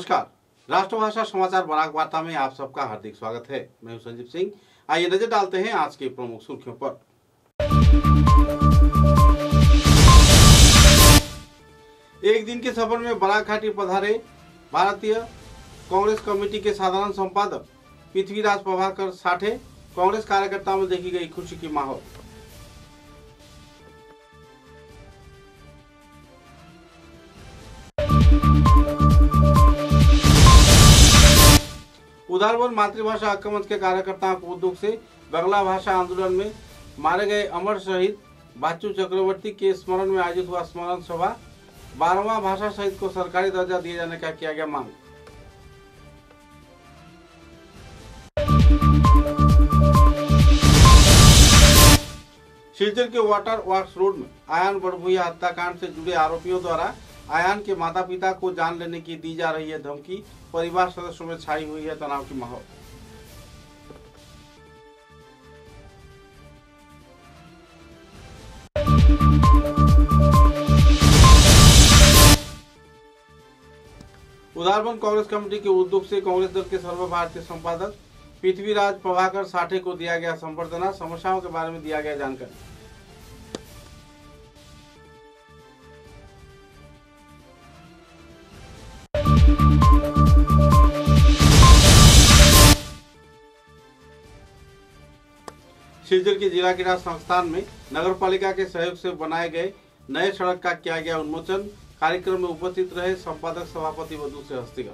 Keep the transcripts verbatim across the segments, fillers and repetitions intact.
नमस्कार, राष्ट्रभाषा समाचार बराक वार्ता में आप सबका हार्दिक स्वागत है। मैं हूं संजीव सिंह। आइए नजर डालते हैं आज के प्रमुख सुर्खियों पर। एक दिन के सफर में बराक घाटी पधारे भारतीय कांग्रेस कमेटी के साधारण संपादक पृथ्वीराज प्रभाकर साठे। कांग्रेस कार्यकर्ताओं में देखी गई खुशी की माहौल। उदारवन मातृभाषा हक्क मंच के कार्यकर्ताओं को उद्योग से बांग्ला भाषा आंदोलन में मारे गए अमर शहीद बाचू चक्रवर्ती के स्मरण में आयोजित हुआ स्मरण सभा। बारहवां भाषा शहीद को सरकारी दर्जा दिए जाने का किया गया मांग। सिलचर के वाटर वर्क्स रोड में आयान बड़भुइया हत्याकांड से जुड़े आरोपियों द्वारा आयान के माता पिता को जान लेने की दी जा रही है धमकी। परिवार सदस्यों में छाई हुई है तनाव की माहौल। उदारवन कांग्रेस कमेटी के उद्योग से कांग्रेस दल के सर्वभारतीय संपादक पृथ्वीराज प्रभाकर साठे को दिया गया संबर्धना। समस्याओं के बारे में दिया गया जानकारी। सिलचर के जिला क्रीड़ा संस्थान में नगर पालिका के सहयोग से बनाए गए नए सड़क का किया गया उन्मोचन। कार्यक्रम में उपस्थित रहे संपादक सभापति वधु से हस्तिगत।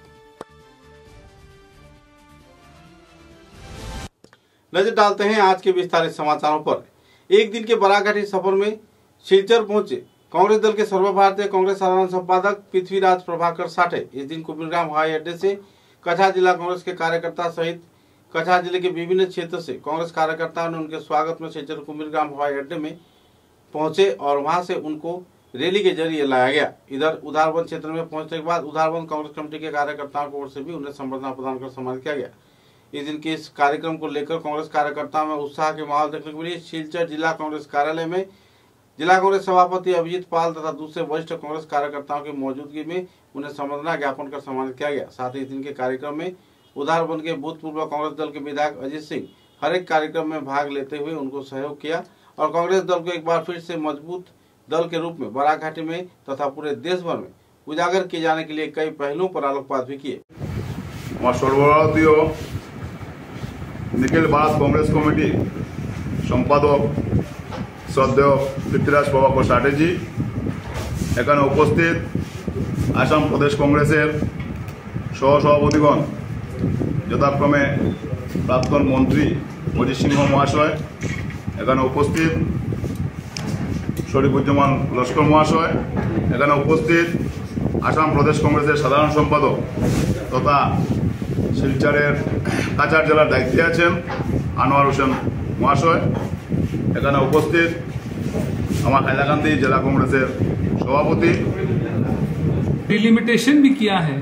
नजर डालते हैं आज के विस्तारित समाचारों पर। एक दिन के बराक घाटी सफर में सिलचर पहुंचे कांग्रेस दल के सर्वभारतीय कांग्रेस साधारण संपादक पृथ्वीराज प्रभाकर साठे इस दिन कुमिरग्राम हवाई अड्डे से कछा जिला कांग्रेस के कार्यकर्ता सहित कछा जिले के विभिन्न क्षेत्र से कांग्रेस कार्यकर्ताओं ने उनके स्वागत में सिलचर कुमिरग्राम हवाई अड्डे में पहुंचे और वहां से उनको रैली के जरिए लाया गया। इधर उदारवन क्षेत्र में पहुंचने के बाद उदारवन कांग्रेस कमेटी के कार्यकर्ताओं की ओर से भी उन्हें संबर्धना प्रदान कर सम्मानित किया गया। इस दिन के इस कार्यक्रम को लेकर कांग्रेस कार्यकर्ताओं में उत्साह के माहौल देखने को मिली। सिलचर जिला कांग्रेस कार्यालय में जिला कांग्रेस सभापति अभिजीत पाल तथा दूसरे वरिष्ठ कांग्रेस कार्यकर्ताओं की मौजूदगी में उन्हें संबर्धना ज्ञापन कर सम्मानित किया गया। साथ ही इस दिन के कार्यक्रम में उदारवन के भूतपूर्व कांग्रेस दल के विधायक अजीत सिंह हर एक कार्यक्रम में भाग लेते हुए उनको सहयोग किया और कांग्रेस दल को एक बार फिर से मजबूत दल के रूप में बराक घाटी में तथा पूरे देश भर में उजागर किए जाने के लिए कई पहलुओं पर आलोकपात भी किए। सर्वभारतीय निखिल भारत कांग्रेस कमेटी सम्पादक श्रद्धेय पृथ्वीराज प्रभाकर साठे जी एखाने उपस्थित आसाम प्रदेश कांग्रेसের सहसभापतिगण यथाक्रमे प्राक्तन मंत्री अजित सिंह महाशय एखाने उपस्थित शरीफुज्जामान लस्कर महाशय एखाने उपस्थित आसाम प्रदेश कांग्रेसের साधारण सम्पादक तथा सिलचरेर काछाड़ जिलार दायित्वे आছেন আনোয়ার হোসেন महाशय एखाने उपस्थित हमारे हाइलाकांदी जिला कांग्रेसের सभापति। डिलिमिटेशन भी किया है,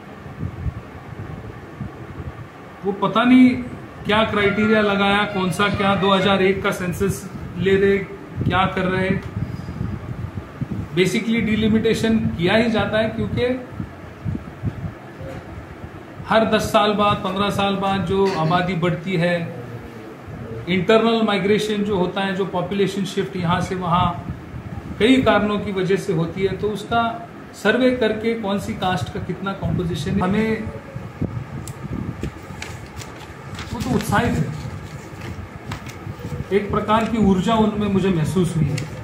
वो पता नहीं क्या क्राइटेरिया लगाया, कौन सा क्या दो हज़ार एक का सेंसस ले रहे, क्या कर रहे। बेसिकली डिलिमिटेशन किया ही जाता है क्योंकि हर दस साल बाद पंद्रह साल बाद जो आबादी बढ़ती है, इंटरनल माइग्रेशन जो होता है, जो पॉपुलेशन शिफ्ट यहाँ से वहाँ कई कारणों की वजह से होती है, तो उसका सर्वे करके कौन सी कास्ट का कितना कॉम्पोजिशन है, हमें वो तो उत्साहित है। एक प्रकार की ऊर्जा उनमें मुझे महसूस हुई है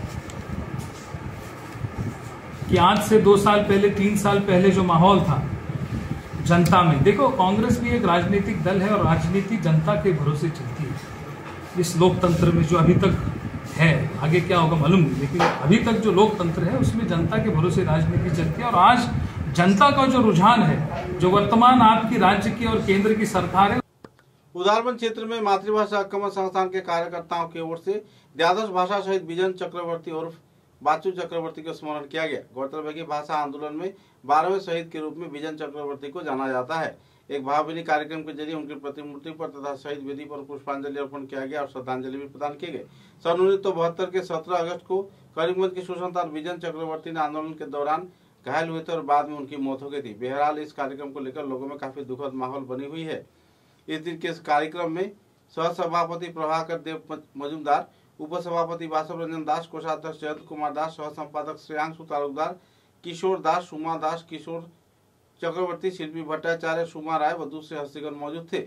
कि आज से दो साल पहले तीन साल पहले जो माहौल था जनता में, देखो कांग्रेस भी एक राजनीतिक दल है और राजनीति जनता के भरोसे चलती है। इस लोकतंत्र में जो अभी तक है, आगे क्या होगा मालूम नहीं, लेकिन अभी तक जो लोकतंत्र है उसमें जनता के भरोसे राजनीति चलती है। और आज जनता का जो रुझान है, जो वर्तमान आपकी राज्य की और केंद्र की सरकार है। उदारवन क्षेत्र में मातृभाषा हक्क मंच संस्थान के कार्यकर्ताओं की ओर से द्वादश भाषा शहीद बिजन चक्रवर्ती और बाचू चक्रवर्ती का स्मरण किया गया। गौरतलब है कि भाषा आंदोलन में बारहवें शहीद के रूप में बिजन चक्रवर्ती को जाना जाता है। एक भावभीनी कार्यक्रम के जरिए उनकी प्रतिमूर्ति पर तथा शहीद वेदी पर पुष्पांजलि अर्पण किया गया और श्रद्धांजलि भी प्रदान की गई। सन उन्नीस सौ बहत्तर के सत्रह अगस्त को करीमगंज के सुसंतान बिजन चक्रवर्ती ने आंदोलन के दौरान घायल हुए थे और बाद में उनकी मौत हो गई थी। बहरहाल इस कार्यक्रम को लेकर लोगों में काफी दुखद माहौल बनी हुई है। इस दिन के इस कार्यक्रम में सह सभापति प्रभाकर देव मजूमदार, उप सभापति वासव रंजन दास, कोषाध्यक्ष जयंत कुमार दास, सह संपादक श्रेयांशु तालुकदार, किशोर दास, सुमा दास, किशोर चक्रवर्ती, शिल्पी भट्टाचार्य, सुमा राय व दूसरे हस्तीगण मौजूद थे।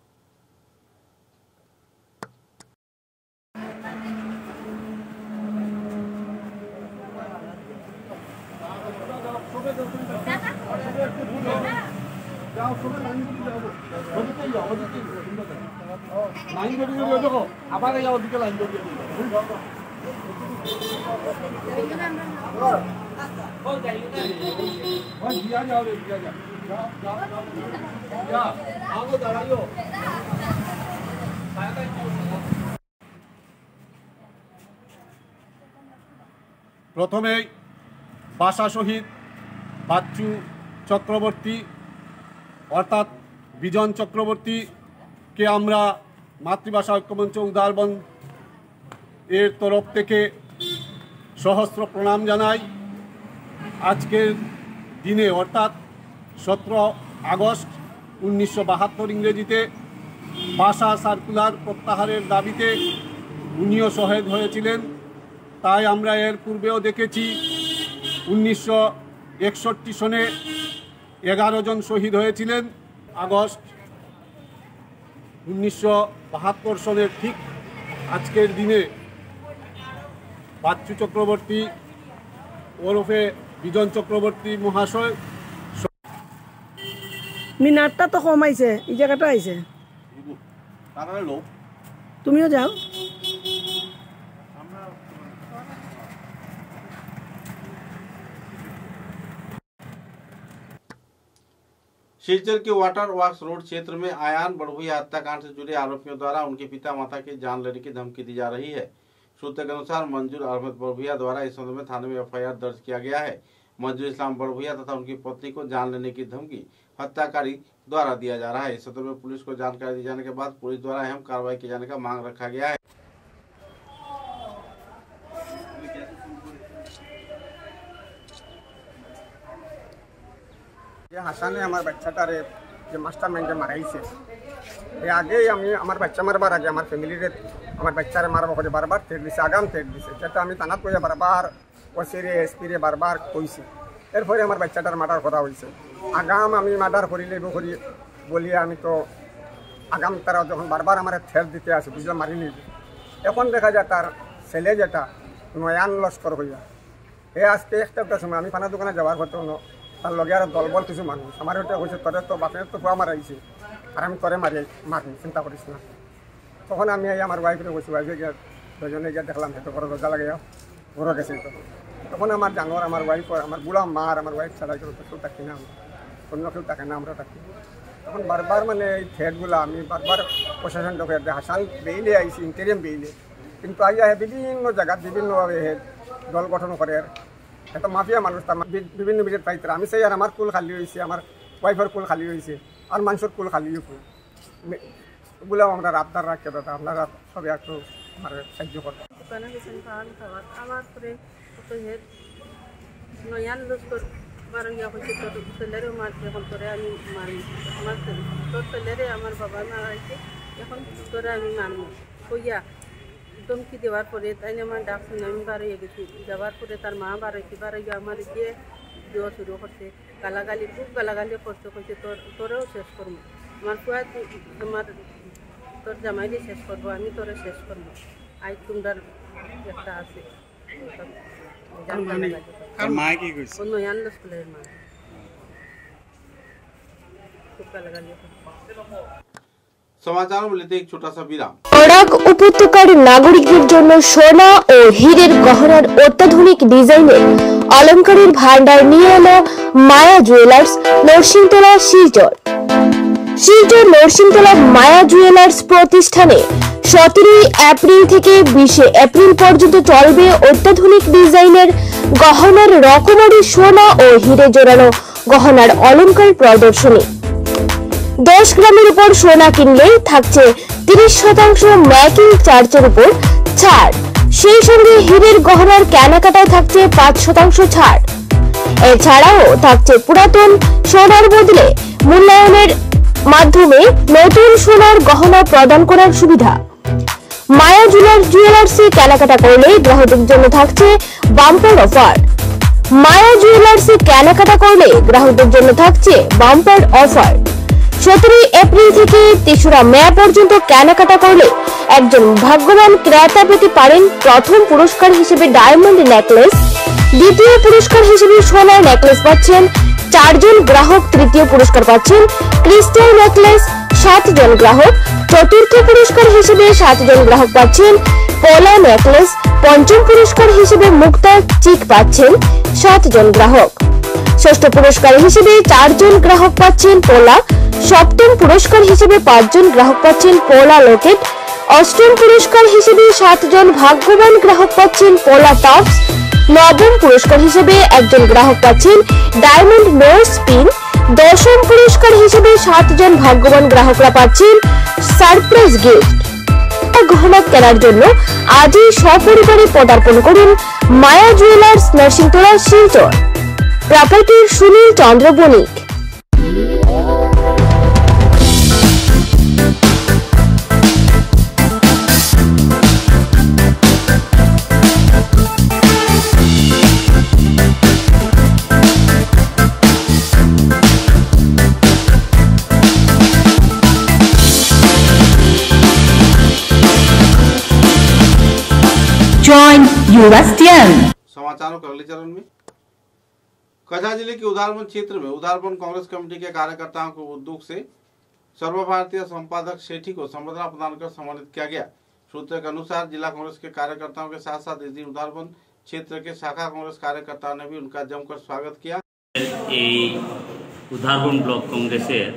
प्रथमे भाषा शहीद बाच्चू चक्रवर्ती अर्थात बिजन चक्रवर्ती के आमरा मातृभाषा ऐक्यमंच उदारबन एर तरफ थेके सहस्र प्रणाम जानाई। आजकेर दिने अर्थात सत्रह आगस्ट उन्नीसशो बाहत्तर इंग्रेजीते भाषा सार्कुलार प्रत्याहारेर दाबिते उनिও शहीद हয়েছিলেন। তাই আমরা এর পূর্বেও দেখেছি উনিশশো একষট্টি সনে এগারো জন শহীদ হয়েছিলেন। আগস্ট উনিশশো বাহাত্তর সনের ঠিক আজকের দিনে বাচ্চু চক্রবর্তী ওরফে বিজন চক্রবর্তী মহাশয়। মিনারটা তো কমাইছে, এই জায়গাটা আইছে, তুমিও যাও। शिलचर के वाटर वर्क्स रोड क्षेत्र में आयान बड़भुइया हत्याकांड से जुड़े आरोपियों द्वारा उनके पिता माता की जान लेने की धमकी दी जा रही है। सूत्र के अनुसार मंजूर अहमद बड़भुइया द्वारा इस संबंध में थाने में एफ आई आर दर्ज किया गया है। मंजूर इस्लाम बड़भुइया तथा उनकी पत्नी को जान लेने की धमकी हत्याकारी द्वारा दिया जा रहा है। इस संदर्भ में पुलिस को जानकारी दी जाने के बाद पुलिस द्वारा अहम कार्रवाई किए जाने का मांग रखा गया है। হাসানে আমার বাচ্চাটারে যে মাস্টার মাইন্ডে মারাইছে, এর আগেই আমি আমার বাচ্চা মারবার আগে আমার ফ্যামিলিরে আমার বাচ্চারে মারব করে বারবার থেট দিছে, আগাম থেট দিছে, যেটা আমি থানাত কইয়া বারবার ওসিরে এসপিরে বারবার কইছি। এরপরে আমার বাচ্চাটার মার্ডার করা হয়েছে। আগাম আমি মার্ডার করিলে করি বলিয়া আমি তো আগাম তারা যখন বারবার আমার থেট দিতে আসে বুঝলাম মারি নিবি। এখন দেখা যায় তার ছেলে যেটা নয়ান লস্কর হইয়া এ আজকে একটা একটা সময় আমি পানা দোকানে যাওয়ার হতো না, তার লগে আর দলবল কিছু মানুষ আমার ওটা হয়েছে তোরে তো বাপের তো ফুয়া মারাইছে আর আমি তোরে মারি মারি চিন্তা করিস না। তখন আমি এই আমার ওয়াইফরে বসি, ওয়াইফে গিয়ে দুজনে গিয়ে দেখলাম সেটা ঘরে রোজা লাগে ঘরে গেছে। তো তখন আমার জানোয়ার আমার ওয়াইফ আমার বুড়া মা আর আমার ওয়াইফ ছাড়া কেউ কেউ থাকি না, অন্য কেউ থাকে না, আমরা থাকি। তখন বারবার মানে এই থ্রেটগুলো আমি বারবার প্রশাসন ঢোকে হাসান বেইলে আইসি ইন্টেরিয়াম বেইলে, কিন্তু আইয়া বিভিন্ন জায়গায় বিভিন্নভাবে দল গঠন করে। এটা মাফিয়া মানুষ, তার বিভিন্ন বিজের পাইতে আমি চাই আর আমার কুল খালি হয়েছে, আমার ওয়াইফের কুল খালি হয়েছে আর মানুষের কুল খালি এগুলো আমরা আবদার রাখতে দাদা আপনারা সবাই একটু আমার সাহায্য করবেন। আমার পরে নয়ান লস্কর মারিয়া হয়েছে, তোর ছেলেরও মারছে, এখন তোরে আমি মারি, আমার তোর ছেলেরে আমার বাবা মারাইছে, এখন তোরে আমি মারব কইয়া ধমকি দেওয়ার পরে তাই আমার ডাক শুনে আমি বাড়িয়ে গেছি। যাওয়ার পরে তার মা বাড়াইছি, বাড়াইয়া আমার গিয়ে দেওয়া শুরু করছে, গালাগালি খুব গালাগালি করছে, কইছে তোর তোরেও শেষ করবো, আমার পুয়া আমার তোর জামাইলে শেষ করবো, আমি তোরে শেষ করবো। আই তোমরার একটা আছে নয়ান স্কুলের মা খুব গালাগালি করছে। समाचारों में लेते एक छोटा सा विराम। বরাক উপত্যকার নাগরিকদের জন্য সোনা ও হীরের গহনার অত্যাধুনিক ডিজাইনের অলংকারের ভান্ডার নিয়ে এলো মায়া জুয়েলার্স, নরসিংতলা, শিলচর। শিলচর নরসিংতলা মায়া জুয়েলার্স প্রতিষ্ঠানে সতেরোই এপ্রিল থেকে বিশে এপ্রিল পর্যন্ত চলবে অত্যাধুনিক ডিজাইনের গহনার রকমারি সোনা ও হীরে জোড়ানো গহনার অলংকার প্রদর্শনী। দশ গ্রামের উপর সোনা কিনলেই থাকছে তিরিশ শতাংশ মেকিং চার্জের উপর ছাড়, সেই সঙ্গে হীরের গহনার কেনাকাটায় থাকছে পাঁচ শতাংশ ছাড়। এছাড়াও থাকছে পুরাতন সোনার বদলে মূল্যায়নের মাধ্যমে নতুন সোনার গহনা প্রদান করার সুবিধা। মায়া জুয়েলার জুয়েলার্সে কেনাকাটা করলে গ্রাহকদের জন্য থাকছে বাম্পার অফার। মায়া জুয়েলার্সে কেনাকাটা করলে গ্রাহকদের জন্য থাকছে বাম্পার অফার। সতেরোই এপ্রিল থেকে তেসরা মে পর্যন্ত কেনাকাটা করলে একজন ভাগ্যবান ক্রেতা পেতে পারেন প্রথম পুরস্কার হিসেবে ডায়মন্ড নেকলেস, দ্বিতীয় পুরস্কার হিসেবে সোনার নেকলেস পাচ্ছেন চারজন গ্রাহক, তৃতীয় পুরস্কার পাচ্ছেন ক্রিস্টাল নেকলেস সাতজন গ্রাহক, চতুর্থ পুরস্কার হিসেবে সাতজন গ্রাহক পাচ্ছেন পলা নেকলেস, পঞ্চম পুরস্কার হিসেবে মুক্তা চিক পাচ্ছেন সাতজন গ্রাহক, ষষ্ঠ পুরস্কার হিসেবে চারজন গ্রাহক পাচ্ছেন পোলা, সপ্তম পুরস্কার হিসেবে পাঁচজন গ্রাহক পাচ্ছেন পোলা লকেট, অষ্টম পুরস্কার হিসেবে সাতজন ভাগ্যবান গ্রাহক পাচ্ছেন পোলা টপস, নবম পুরস্কার হিসেবে একজন গ্রাহক পাচ্ছেন ডায়মন্ড নোজ পিন, দশম পুরস্কার হিসেবে সাতজন ভাগ্যবান গ্রাহকরা পাচ্ছেন সারপ্রাইজ গিফট। গহনা কেনার জন্য আজই সপরিবারে পদার্পণ করুন মায়া জুয়েলার্স, নরসিংতলা, শিলচর। প্রপার্টির সুনীল চন্দ্র বণিক। Join Eurasian। समाचारों के अगले चरण में कछा जिले के उधारबन क्षेत्र में उधारबन कांग्रेस कमेटी के कार्यकर्ताओं को उद्योग से सर्वभारतीय संपादक सेठी को संबर्धना प्रदान कर सम्मानित किया गया। सूत्रों के अनुसार जिला कांग्रेस के कार्यकर्ताओं के साथ साथ इस दिन उधारबन क्षेत्र के शाखा कांग्रेस कार्यकर्ताओं ने भी उनका जमकर स्वागत किया। उधारबन ब्लक कांग्रेसेर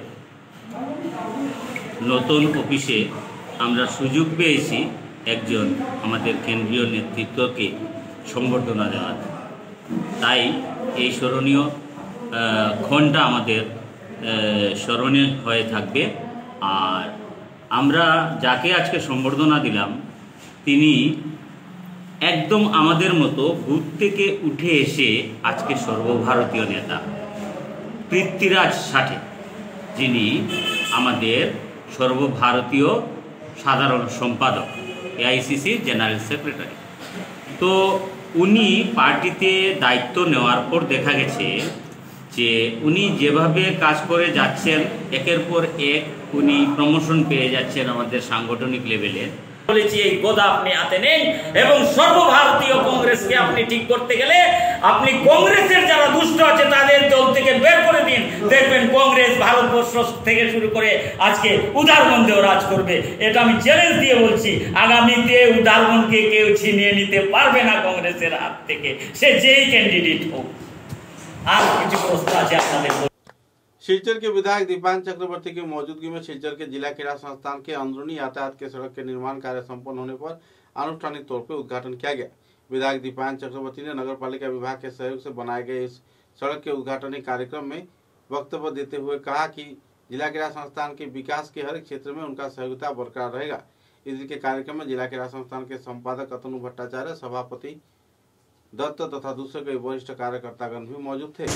नतून अफिसे আমরা সুযোগ পেয়েছি একজন আমাদের কেন্দ্রীয় নেতৃত্বকে সম্বর্ধনা দেওয়ার। তাই এই স্মরণীয় ক্ষণটা আমাদের স্মরণীয় হয়ে থাকবে। আর আমরা যাকে আজকে সম্বর্ধনা দিলাম তিনি একদম আমাদের মতো বুথ থেকে উঠে এসে আজকে সর্বভারতীয় নেতা পৃথ্বীরাজ ষাটে, যিনি আমাদের সর্বভারতীয় সাধারণ সম্পাদক, এআইসিসি জেনারেল সেক্রেটারি। তো উনি পার্টিতে দায়িত্ব নেওয়ার পর দেখা গেছে যে উনি যেভাবে কাজ করে যাচ্ছেন, একের পর এক উনি প্রমোশন পেয়ে যাচ্ছেন আমাদের সাংগঠনিক লেভেলে। বলেছি এই গোদা আপনি হাতে নেন এবং সর্বভারতীয় কংগ্রেসকে আপনি ঠিক করতে গেলে আপনি কংগ্রেসের যারা দুষ্ট আছে তাদের দল থেকে বের করে দিন, দেখবেন কংগ্রেস ভারতবর্ষ থেকে শুরু করে আজকে উদারবন্দেও রাজ করবে। এটা আমি চ্যালেঞ্জ দিয়ে বলছি, আগামীতে উদারবনকে কেউ ছিনিয়ে নিতে পারবে না কংগ্রেসের হাত থেকে, সে যেই ক্যান্ডিডেট হোক। আর কিছু প্রশ্ন আছে আপনাদের। शिलचर के विधायक दीपान चक्रवर्ती की मौजूदगी में शिलचर के जिला क्रीड़ा संस्थान के अंदरूनी यातायात के सड़क के निर्माण कार्य संपन्न होने पर आनुष्ठानिक तौर पर उद्घाटन किया गया। विधायक दीपान चक्रवर्ती ने नगर पालिका विभाग के सहयोग से बनाए गए इस सड़क के उद्घाटनी कार्यक्रम में वक्तव्य देते हुए कहा कि जिला क्रीड़ा संस्थान के विकास के हर क्षेत्र में उनका सहयोगिता बरकरार रहेगा। इस दिन के कार्यक्रम में जिला क्रीड़ा संस्थान के संपादक अतनु भट्टाचार्य, सभापति दत्त तथा दूसरे कई वरिष्ठ कार्यकर्तागण भी मौजूद थे।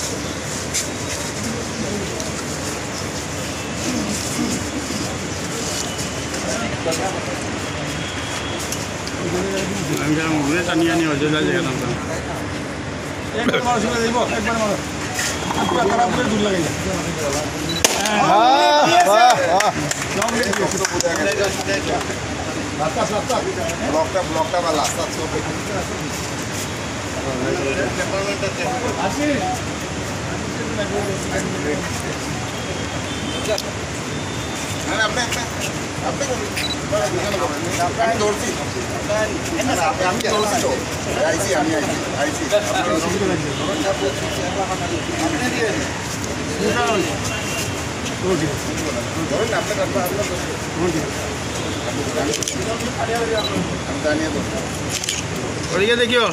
देखियो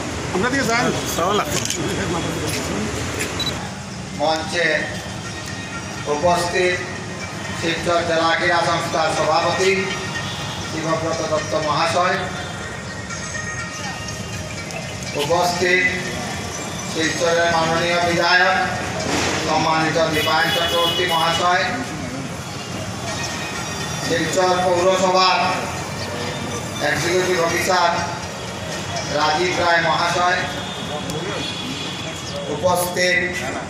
मंचे उपस्थित शिलचर जिला क्रीड़ा संस्था सभापति शिवव्रत दत्त महाशय, उपस्थित শিলচরের মাননীয় বিধায়ক সম্মানিত দীপায়ন চক্রবর্তী মহাশয়, শিলচর পৌরসভার এক্সিকিউটিভ অফিসার রাজীব রায় মহাশয়, উপস্থিত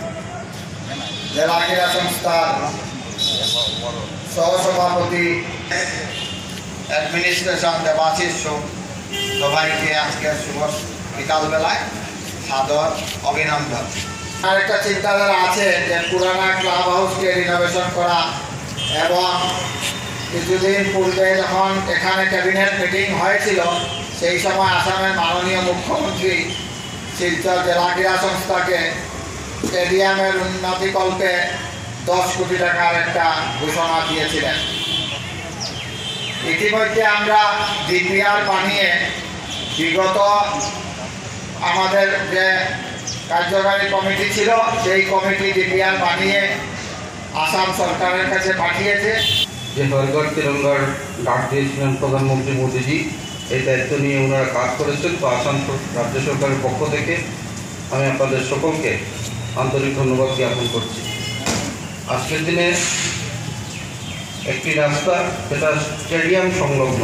জেলা ক্রীড়া সংস্থার সহসভাপতি অ্যাডমিনিস্ট্রেশন দেবাশিস সবাইকে আজকের শুভ বিকালবেলায় সাদর অভিনন্দন। আর একটা চিন্তাধারা আছে যে পুরানা ক্লাব হাউসকে রিনোভেশন করা, এবং কিছুদিন পূর্বে যখন এখানে ক্যাবিনেট মিটিং হয়েছিল সেই সময় আসামের মাননীয় মুখ্যমন্ত্রী শিলচর জেলা ক্রীড়া সংস্থাকে স্টেডিয়ামের উন্নতিকল্পে দশ কোটি টাকার একটা ঘোষণা দিয়েছিলেন। ইতিমধ্যে আমরা ডিপিআর বানিয়ে বিগত আমাদের যে কার্যকারী কমিটি ছিল সেই কমিটি ডিপিআর বানিয়ে আসাম সরকারের কাছে পাঠিয়েছে। যে হরঘর তিরঙ্গার ডাক দিয়েছিলেন প্রধানমন্ত্রী মোদীজি, এই দায়িত্ব নিয়ে ওনারা কাজ করেছেন। তো আসাম রাজ্য সরকারের পক্ষ থেকে আমি আপনাদের সকলকে আন্তরিক ধন্যবাদ জ্ঞাপন করছি। আজকের দিনে একটি রাস্তা যেটা স্টেডিয়াম সংলগ্ন,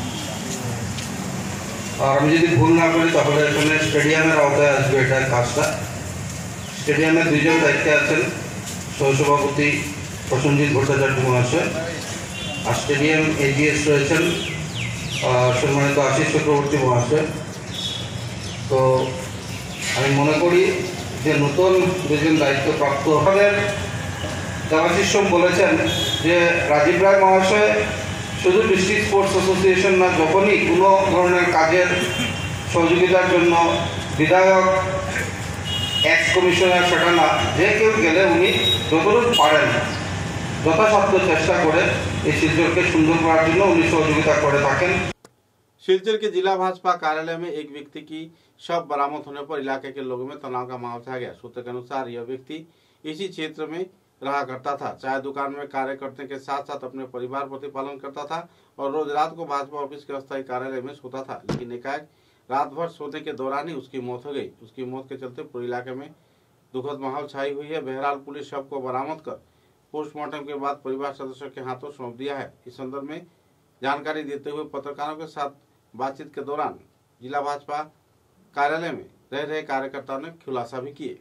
আর আমি যদি ভুল না করি তাহলে এখানে স্টেডিয়ামের আওতায় আসবে এটা কাজটা। স্টেডিয়ামের দুইজন দায়িত্বে আছেন, সহসভাপতি প্রসেনজিৎ ভট্টাচার্য মহাশয়, আর স্টেডিয়াম এজিএস রয়েছেন সম্মানিত আশিস চক্রবর্তী মহাশয়। তো আমি মনে করি যে নতুন দুজন দায়িত্বপ্রাপ্ত আমাদের দেবাশিস বলেছেন যে রাজীব রায় মহাশয় শুধু ডিস্ট্রিক্ট স্পোর্টস অ্যাসোসিয়েশন না, যখনই কোনো ধরনের কাজের সহযোগিতার জন্য বিধায়ক, এক্স কমিশনার, সেটা না, যে কেউ গেলে উনি যতটুকু পারেন যথাসাধ্য চেষ্টা করে এই শিলচরকে সুন্দর করার জন্য উনি सहयोगिता করে থাকেন। शिलचर के जिला भाजपा कार्यालय में एक व्यक्ति की शव बरामद होने पर इलाके के लोगों में तनाव का माहौल छा गया। सूत्र के अनुसार यह व्यक्ति इसी क्षेत्र में रहा करता था। चाय दुकान में कार्य करने के साथ साथ अपने परिवार प्रतिपालन करता था और रोज रात को भाजपा ऑफिस के अस्थायी कार्यालय में सोता था। लेकिन एकाएक रात भर सोने के दौरान ही उसकी मौत हो गई। उसकी मौत के चलते पूरे इलाके में दुखद माहौल छाई हुई है। बहरहाल पुलिस शव को बरामद कर पोस्टमार्टम के बाद परिवार सदस्यों के हाथों सौंप दिया है। इस संदर्भ में जानकारी देते हुए पत्रकारों के साथ बातचीत के दौरान जिला भाजपा कार्यालय में रह रहे कार्यकर्ताओं ने खुलासा भी किए।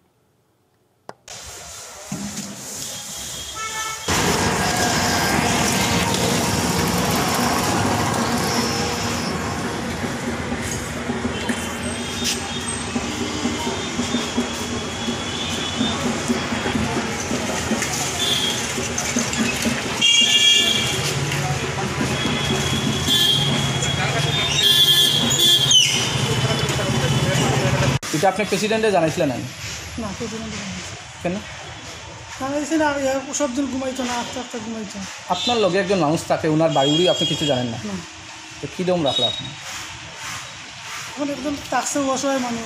এটা আপনি প্রেসিডেন্টে জানাইছিলেন না? না, প্রেসিডেন্টে কেন জানাইছি না? সব দিন ঘুমাইতো না, আস্তে আস্তে ঘুমাইতো। আপনার লগে একজন মানুষ থাকে, ওনার বাড়ি আপনি কিছু জানেন না, তো কী দম রাখলো আপনি? এখন একদম তাকছে অসহায় মানুষ।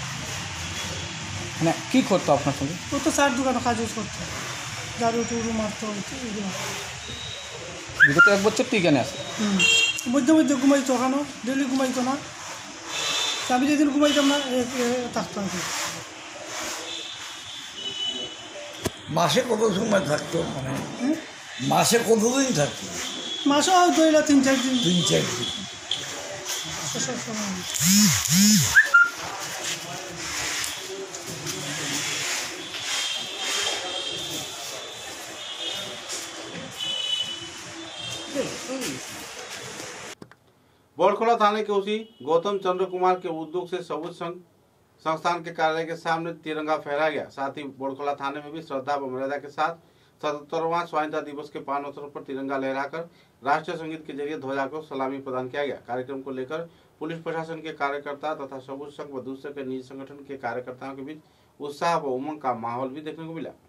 মানে কী করতো আপনার সঙ্গে? ও তো চার দোকানে কাজ করতো, ঝাড়ু টুড়ু মারতো, এগুলো। বিগত এক বছর তুই কেন আছে? হুম, মধ্যে মধ্যে ঘুমাইতো, ওখানে ডেলি ঘুমাইতো না। আমি যেদিন ঘুমাইতাম না থাকতো আর কি। মাসে কত সময় থাকতো? মানে মাসে কতদিন থাকতো? মাসে ধরিলা তিন চার দিন। তিন চার দিন बोरखोला थाने के ओसी गौतम चंद्र कुमार के उद्योग से सबूत संघ संस्थान के कार्यालय के सामने तिरंगा फहराया गया। साथ ही बोरखोला थाने में भी श्रद्धा व मर्यादा के साथ सतहत्तरवां स्वाधीनता दिवस के पावन अवसर पर तिरंगा लहराकर राष्ट्रीय संगीत के जरिए ध्वजा को सलामी प्रदान किया गया। कार्यक्रम को लेकर पुलिस प्रशासन के कार्यकर्ता तथा सबूत संघ व दूसरे के निजी संगठन के कार्यकर्ताओं के बीच उत्साह व उमंग का माहौल भी देखने को मिला।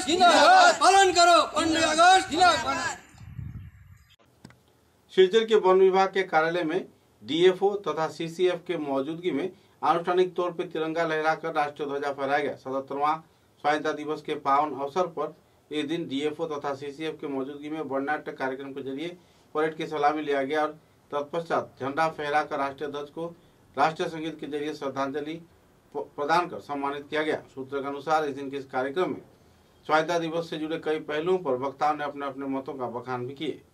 अगस्त जिंदाबाद पालन करो पंद्रह अगस्त जिंदाबाद। सिलचर के वन विभाग के कार्यालय में डीएफओ तथा सीसीएफ के मौजूदगी में आनुष्ठानिक तौर पर तिरंगा लहराकर राष्ट्रीय ध्वजा फहराया गया। सतहत्तरवां स्वाधीनता दिवस के पावन अवसर पर इस दिन डीएफओ तथा सीसीएफ के मौजूदगी में वर्णनाट्य कार्यक्रम के जरिए परेड की सलामी लिया गया और तत्पश्चात झंडा फहराकर राष्ट्रीय ध्वज को राष्ट्रीय संगीत के जरिए श्रद्धांजलि प्रदान कर सम्मानित किया गया। सूत्रों के अनुसार इस दिन के इस कार्यक्रम में स्वाधीनता दिवस से जुड़े कई पहलुओं पर वक्ताओं ने अपने अपने मतों का बखान भी किए।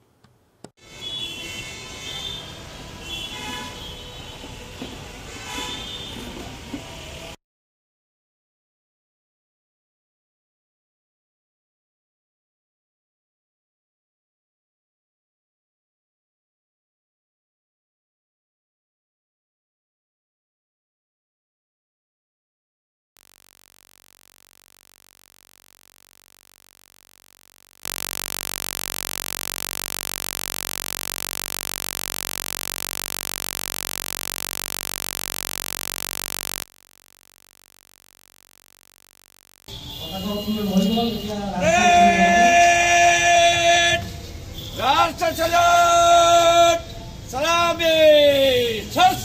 राष्ट्र सलाम सलामी छस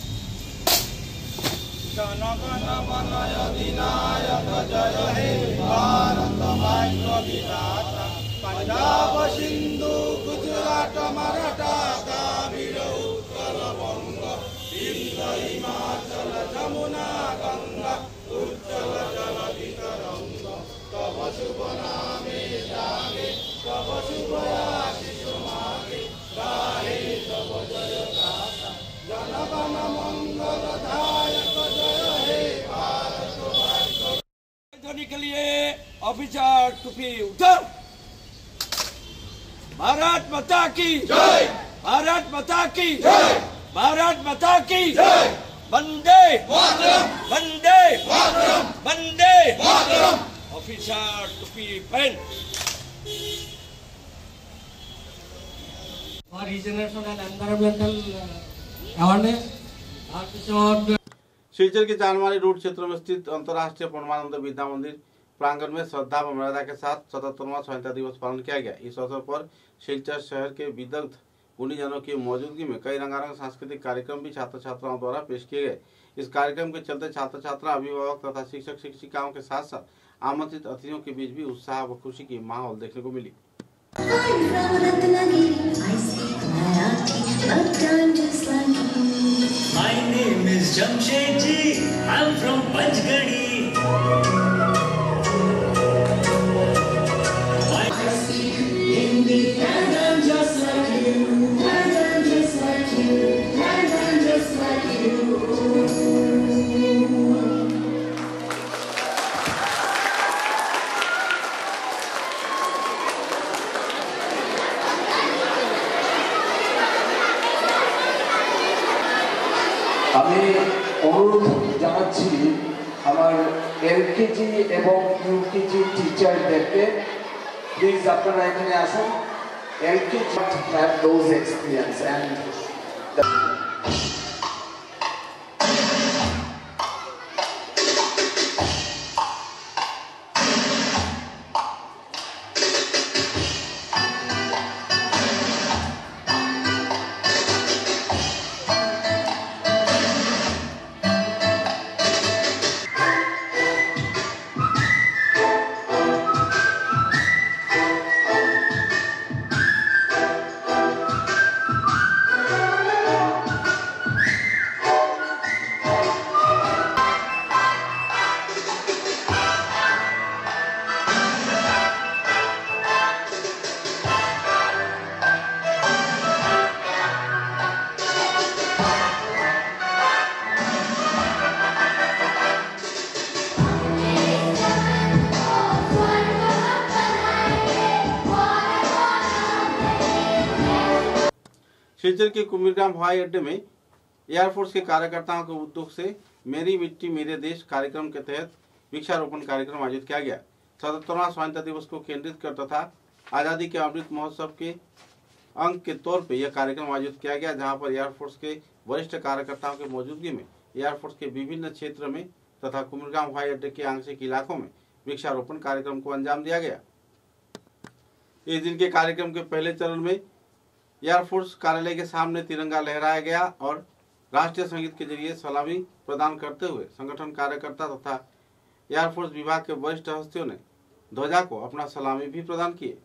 जन गण मन अधिनायक जय हे भारत भाग्य विधाता पंजाब सिंधु गुजरात मराठा कावेरी उत्कल बंग विंध्य हिमाचल जमुना गंगा उज्जल जलधि तरंग तव शुभ नामे जागे तव शुभ आशीष मागे गाहे तव जय गाथा जन गण मंगल दायक जय हे भारत भाग्य। ध्वनि के लिए ऑफिसर टोपी उधर। भारत माता की जय, भारत माता की जय, भारत माता की जय। वंदे मातरम, वंदे मातरम, वंदे मातरम। ऑफिसर टोपी पहन। For regeneration and environmental awareness, episode Silchar के चांदमारी रोड क्षेत्र में स्थित अंतर्राष्ट्रीय परमानंद विद्या मंदिर प्रांगण में श्रद्धा व मर्यादा के साथ सतहत्तरवां स्वतंत्रता दिवस पालन किया गया। इस अवसर पर सिलचर शहर के विदग्ध गुणीजनों की मौजूदगी में कई रंगारंग सांस्कृतिक कार्यक्रम भी छात्र छात्राओं द्वारा पेश किए गए। इस कार्यक्रम के चलते छात्र छात्रा, अभिभावक तथा शिक्षक शिक्षिकाओं के साथ साथ आमंत्रित अतिथियों के बीच भी उत्साह व खुशी की माहौल देखने को मिली। My name is Jamshedji. I'm from Panchgadi. I speak Hindi and I'm just like you. And I'm just like you. And I'm just like you. আমি অনুরোধ জানাচ্ছি আমার এলকেজি এবং ইউকেজি টিচারদেরকে প্লিজ আপনারা এখানে আসুন। LKG have those experience and Silchar के कुमिरग्राम हवाई अड्डे में एयरफोर्स के कार्यकर्ताओं के उद्योग से मेरी मिट्टी मेरे देश कार्यक्रम के तहत वृक्षारोपण कार्यक्रम आयोजित किया गया। सतहत्तरवां स्वाधीनता दिवस को केंद्रित कर तथा आज़ादी के अमृत महोत्सव के अंग के तौर पर यह कार्यक्रम आयोजित किया गया, जहां पर एयरफोर्स के वरिष्ठ कार्यकर्ताओं की मौजूदगी में एयरफोर्स के विभिन्न क्षेत्र में तथा कुमिरग्राम हवाई अड्डे के आंशिक इलाकों में वृक्षारोपण कार्यक्रम को अंजाम दिया गया। इस दिन के कार्यक्रम के पहले चरण में एयरफोर्स कार्यालय के सामने तिरंगा लहराया गया और राष्ट्रीय संगीत के जरिए सलामी प्रदान करते हुए संगठन कार्यकर्ता तथा एयरफोर्स विभाग के वरिष्ठ हस्तियों ने ध्वजा को अपना सलामी भी प्रदान किए।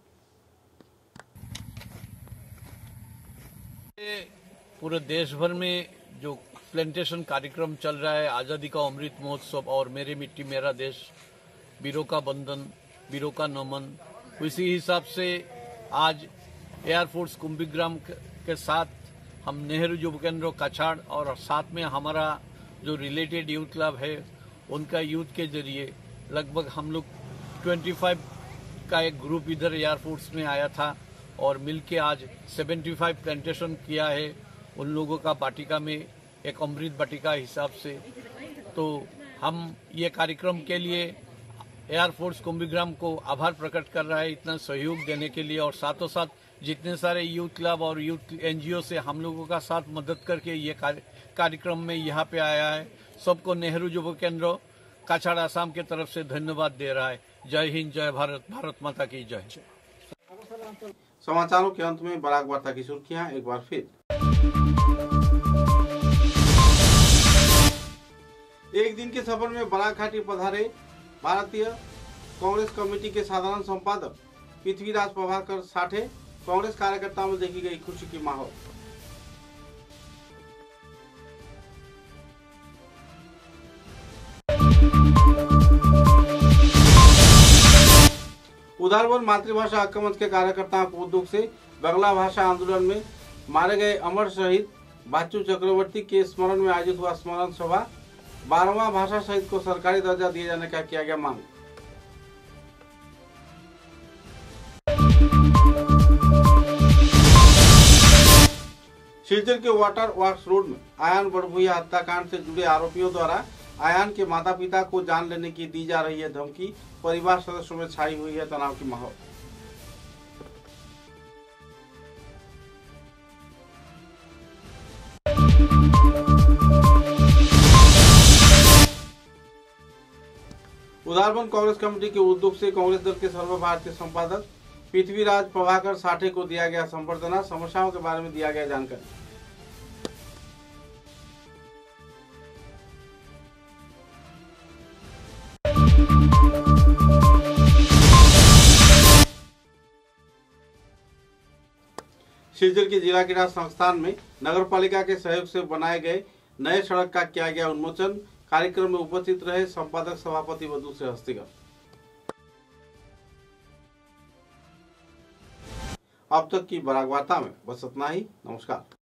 पूरे देश भर में जो प्लांटेशन कार्यक्रम चल रहा है, आज़ादी का अमृत महोत्सव और मेरी मिट्टी मेरा देश, वीरों का बंधन, वीरों का नमन, उसी हिसाब से आज एयरफोर्स कुंभीग्राम के साथ हम नेहरू युवा केंद्र काछाड़ और साथ में हमारा जो रिलेटेड यूथ क्लब है उनका यूथ के जरिए लगभग हम लोग पच्चीस का एक ग्रुप इधर एयरफोर्स में आया था और मिलके आज पचहत्तर प्लांटेशन किया है उन लोगों का वाटिका में, एक अमृत वाटिका हिसाब से। तो हम ये कार्यक्रम के लिए एयरफोर्स कुंभीग्राम को आभार प्रकट कर रहा है इतना सहयोग देने के लिए, और साथों साथ जितने सारे यूथ क्लब और यूथ एनजीओ से हम लोगों का साथ मदद करके ये कार्यक्रम में यहाँ पे आया है, सबको नेहरू युवा केंद्र काछाड़ आसाम के तरफ से धन्यवाद दे रहा है। जय हिंद, जय भारत, भारत माता की जय। समाचारों के अंत में बराक वार्ता की सुर्खियां एक बार फिर। एक दिन के सफर में बराक घाटी पधारे भारतीय कांग्रेस कमेटी के साधारण संपादक पृथ्वीराज प्रभाकर साठे। कांग्रेस कार्यकर्ताओं में देखी गई खुशी की माहौल। उदारवन मातृभाषा हक्क मंच के कार्यकर्ताओं को उद्योग से बांग्ला भाषा आंदोलन में मारे गए अमर शहीद बाच्चू चक्रवर्ती के स्मरण में आयोजित हुआ स्मरण सभा। बारहवां भाषा शहीद को सरकारी दर्जा दिए जाने का किया गया मांग। सिलचर के वाटर वर्क्स रोड में आयान बड़भुइया हत्याकांड से जुड़े आरोपियों द्वारा आयान के माता पिता को जान लेने की दी जा रही है धमकी। परिवार सदस्यों में छाई हुई है तनाव की माहौल। उदारवन कांग्रेस कमेटी के उद्योग से कांग्रेस दल के सर्वभारतीय संपादक पृथ्वीराज प्रभाकर साठे को दिया गया संबर्धना। समस्याओं के बारे में दिया गया जानकारी। सिलचर के जिला क्रीड़ा संस्थान में नगर पालिका के सहयोग से बनाए गए नए सड़क का किया गया उन्मोचन। कार्यक्रम में उपस्थित रहे संपादक सभापति व दूसरे हस्तीगण। अब तक की बराक वार्ता में बस इतना ही। नमस्कार।